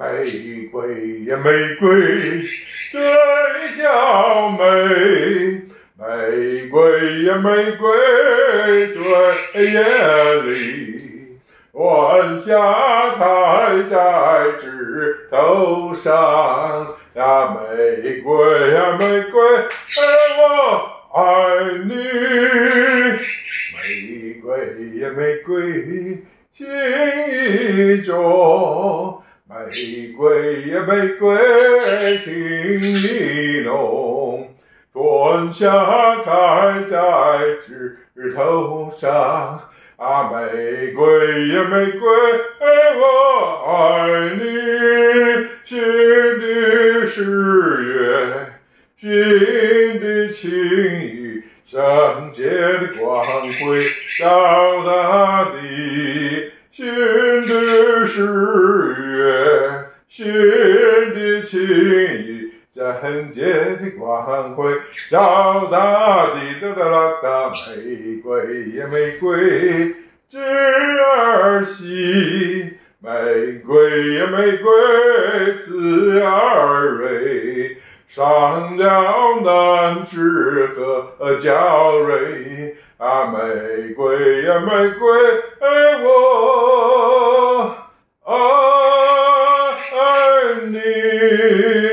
玫瑰呀，玫瑰最娇美，玫瑰呀，玫瑰最艳丽，晚霞开在枝头上呀，玫瑰呀，玫瑰，我爱你，玫瑰呀，玫瑰情意重。玫瑰呀，玫瑰情意浓，春夏开在枝头上啊，玫瑰呀，玫瑰，我爱你，心的誓约，心的情意，圣洁的光辉照大地。心的誓约，心的情意，圣洁的光辉照大地。哒哒啦哒，玫瑰呀，玫瑰枝儿细，玫瑰呀，玫瑰刺儿蕊，上了嫩枝和娇蕊啊，玫瑰呀，玫瑰，我爱你。